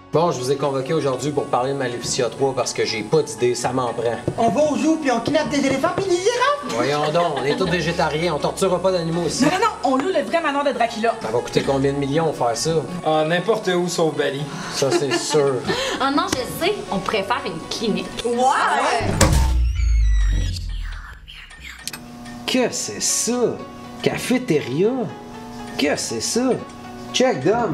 Bon, je vous ai convoqué aujourd'hui pour parler de Maléficia 3 parce que j'ai pas d'idée, ça m'en prend. On va au zoo puis on kidnappe des éléphants puis des girafes. Voyons donc, on est tous végétariens, on torturera pas d'animaux ici. Non, non, non, on loue le vrai manoir de Dracula. Ça va coûter combien de millions faire ça? Ah, n'importe où sauf Bali. Ça, c'est sûr. Oh non, je sais, on pourrait faire une clinique. Ouais! Que c'est ça? Cafétéria? Que c'est ça? Check, Dom!